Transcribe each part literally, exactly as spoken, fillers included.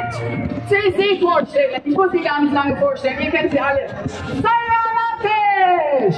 C S D vorstellen. Ich muss sie gar nicht lange vorstellen, ihr kennt sie alle. Salamatic!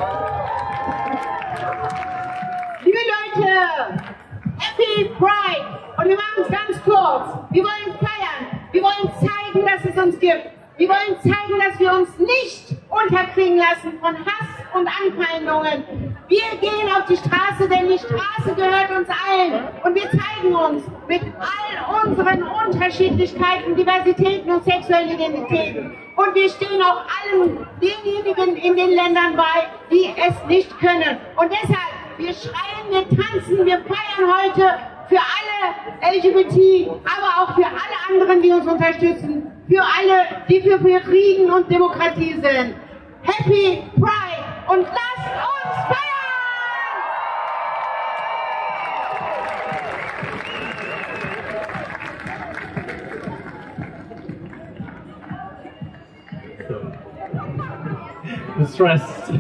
Liebe Leute, Happy Pride! Und wir machen es ganz kurz. Wir wollen feiern. Wir wollen zeigen, dass es uns gibt. Wir wollen zeigen, dass wir uns nicht unterkriegen lassen von Hass und Anfeindungen. Wir gehen auf die Straße, denn die Straße gehört uns allen. Und wir zeigen uns mit all unseren Unterschiedlichkeiten, Diversitäten und sexuellen Identitäten. Und wir stehen auch allen denjenigen in den Ländern bei, die es nicht können. Und deshalb, wir schreien, wir tanzen, wir feiern heute für alle L G B T, aber auch für alle anderen, die uns unterstützen, für alle, die für Frieden und Demokratie sind. Happy Pride und lasst uns feiern! Stressed.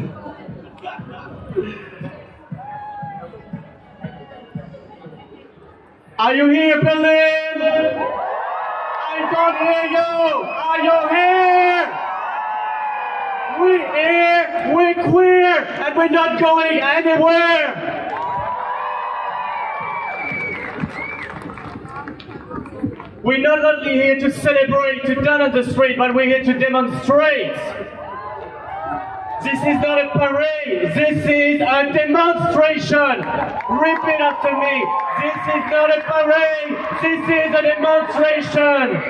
Are you here, Berlin? I don't hear you. Are you here? We're here, we're queer, and we're not going anywhere. We're not only here to celebrate, to dance on the street, but we're here to demonstrate. This is not a parade, this is a demonstration. Repeat after me. This is not a parade, this is a demonstration.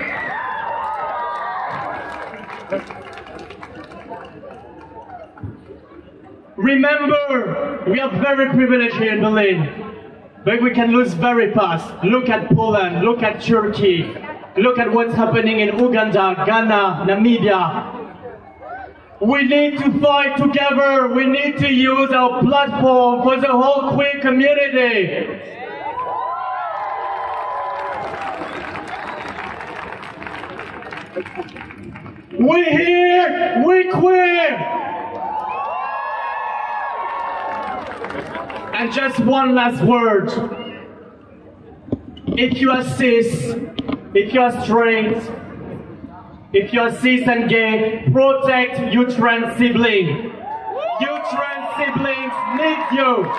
Remember, we are very privileged here in Berlin, but we can lose very fast. Look at Poland, look at Turkey, look at what's happening in Uganda, Ghana, Namibia. We need to fight together. We need to use our platform for the whole queer community. We're here, we're queer. And just one last word. If you are cis, if you are straight, if you are cis and gay, protect your trans sibling. Your trans siblings need you.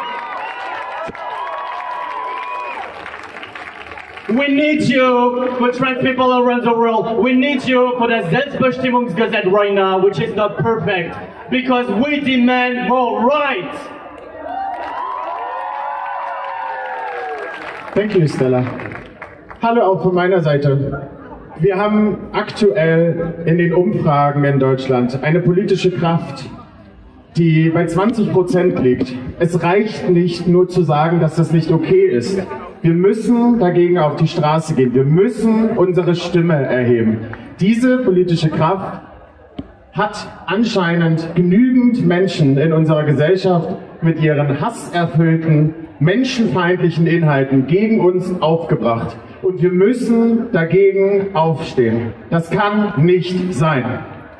We need you for trans people around the world. We need you for the Selbstbestimmungsgesetz right now, which is not perfect, because we demand more rights. Thank you, Stella. Hallo auch von meiner Seite. Wir haben aktuell in den Umfragen in Deutschland eine politische Kraft, die bei zwanzig Prozent liegt. Es reicht nicht nur zu sagen, dass das nicht okay ist. Wir müssen dagegen auf die Straße gehen. Wir müssen unsere Stimme erheben. Diese politische Kraft hat anscheinend genügend Menschen in unserer Gesellschaft mit ihren hasserfüllten, menschenfeindlichen Inhalten gegen uns aufgebracht. Und wir müssen dagegen aufstehen. Das kann nicht sein.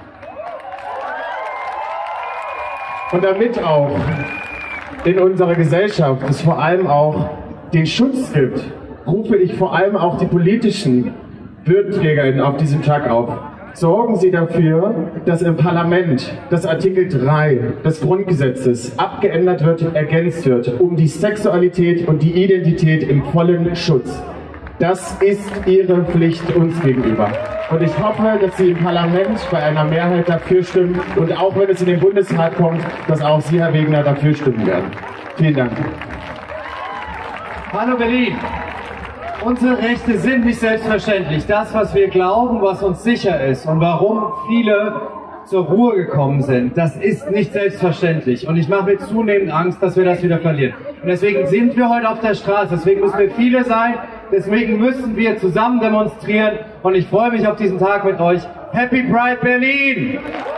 Und damit auch in unserer Gesellschaft es vor allem auch den Schutz gibt, rufe ich vor allem auch die politischen WürdenträgerInnen auf diesem Tag auf. Sorgen Sie dafür, dass im Parlament das Artikel drei des Grundgesetzes abgeändert wird, ergänzt wird, um die Sexualität und die Identität im vollen Schutz. Das ist Ihre Pflicht uns gegenüber. Und ich hoffe, dass Sie im Parlament bei einer Mehrheit dafür stimmen und auch wenn es in den Bundesrat kommt, dass auch Sie, Herr Wegener, dafür stimmen werden. Vielen Dank. Hallo Berlin! Unsere Rechte sind nicht selbstverständlich. Das, was wir glauben, was uns sicher ist und warum viele zur Ruhe gekommen sind, das ist nicht selbstverständlich. Und ich mache mir zunehmend Angst, dass wir das wieder verlieren. Und deswegen sind wir heute auf der Straße, deswegen müssen wir viele sein, deswegen müssen wir zusammen demonstrieren. Und ich freue mich auf diesen Tag mit euch. Happy Pride Berlin!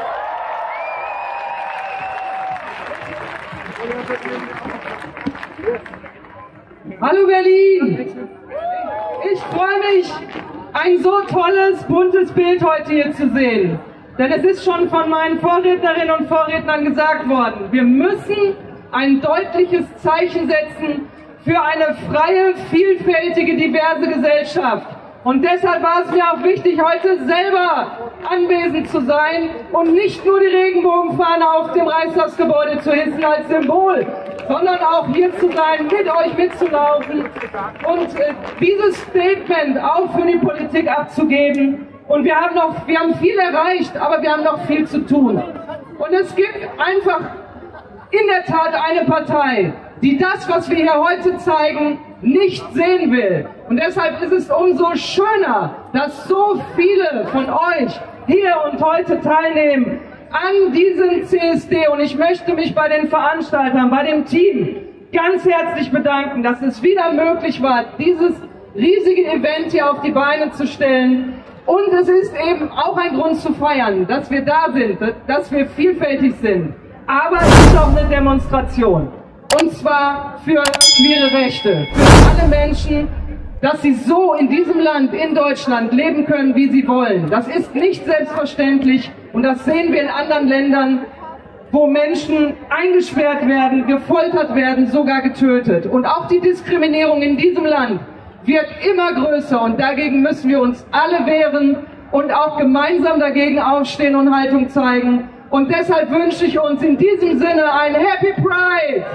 Hallo Berlin! Ich freue mich, ein so tolles, buntes Bild heute hier zu sehen. Denn es ist schon von meinen Vorrednerinnen und Vorrednern gesagt worden, wir müssen ein deutliches Zeichen setzen für eine freie, vielfältige, diverse Gesellschaft. Und deshalb war es mir auch wichtig, heute selber anwesend zu sein und nicht nur die Regenbogenfahne auf dem Reichstagsgebäude zu hissen als Symbol, sondern auch hier zu sein, mit euch mitzulaufen und äh, dieses Statement auch für die Politik abzugeben. Und wir haben noch, wir haben viel erreicht, aber wir haben noch viel zu tun. Und es gibt einfach in der Tat eine Partei, die das, was wir hier heute zeigen, nicht sehen will. Und deshalb ist es umso schöner, dass so viele von euch hier und heute teilnehmen an diesem C S D. Und ich möchte mich bei den Veranstaltern, bei dem Team ganz herzlich bedanken, dass es wieder möglich war, dieses riesige Event hier auf die Beine zu stellen. Und es ist eben auch ein Grund zu feiern, dass wir da sind, dass wir vielfältig sind. Aber es ist auch eine Demonstration. Und zwar für queere Rechte, für alle Menschen, dass sie so in diesem Land, in Deutschland, leben können, wie sie wollen. Das ist nicht selbstverständlich und das sehen wir in anderen Ländern, wo Menschen eingesperrt werden, gefoltert werden, sogar getötet. Und auch die Diskriminierung in diesem Land wird immer größer und dagegen müssen wir uns alle wehren und auch gemeinsam dagegen aufstehen und Haltung zeigen. Und deshalb wünsche ich uns in diesem Sinne ein Happy Pride!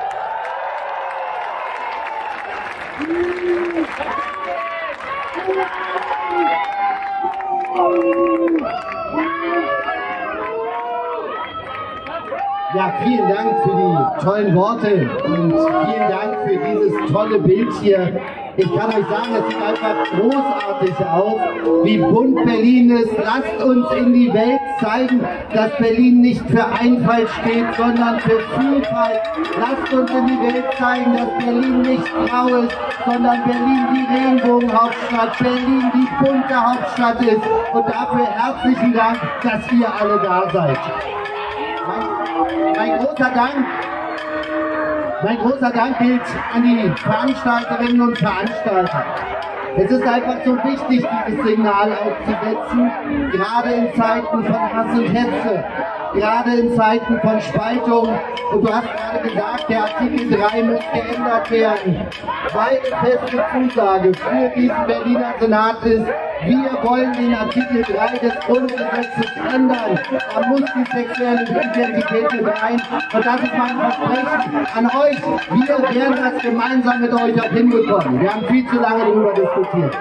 Ja, vielen Dank für die tollen Worte und vielen Dank für dieses tolle Bild hier. Ich kann euch sagen, es sieht einfach großartig aus, wie bunt Berlin ist. Lasst uns in die Welt zeigen, dass Berlin nicht für Einfalt steht, sondern für Vielfalt. Lasst uns in die Welt zeigen, dass Berlin nicht grau ist, sondern Berlin die Regenbogenhauptstadt, Berlin die bunte Hauptstadt ist. Und dafür herzlichen Dank, dass ihr alle da seid. Mein, mein großer Dank Mein großer Dank gilt an die Veranstalterinnen und Veranstalter. Es ist einfach so wichtig, dieses Signal aufzusetzen, gerade in Zeiten von Hass und Hetze, gerade in Zeiten von Spaltung. Und du hast gerade gesagt, der Artikel drei muss geändert werden. Meine feste Zusage für diesen Berliner Senat ist, wir wollen den Artikel drei des Grundgesetzes ändern. Da muss die sexuelle Identität mit rein. Und das ist mein Versprechen an euch. Wir werden das gemeinsam mit euch auch hinbekommen. Wir haben viel zu lange darüber diskutiert.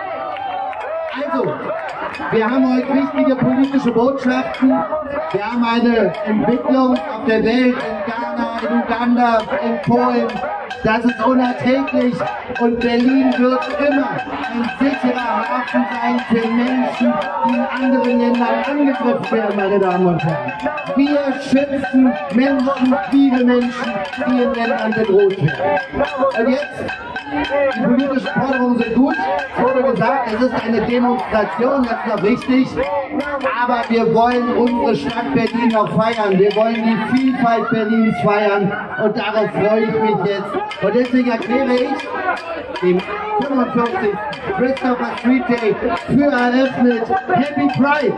Also, wir haben heute wichtige politische Botschaften. Wir haben eine Entwicklung auf der Welt, in Ghana, in Uganda, in Polen. Das ist unerträglich und Berlin wird immer ein sicherer Hafen sein für Menschen, die in anderen Ländern angegriffen werden, meine Damen und Herren. Wir schützen Menschen, viele Menschen, die in Ländern bedroht werden. Und jetzt, die politischen Forderungen sind gut, es wurde gesagt, es ist eine Demonstration, das ist noch wichtig, aber wir wollen unsere Stadt Berlin noch feiern, wir wollen die Vielfalt Berlins feiern und darauf freue ich mich jetzt. Und deswegen erkläre ich den fünfundvierzigsten Christopher Street Day für eröffnet. Happy Pride!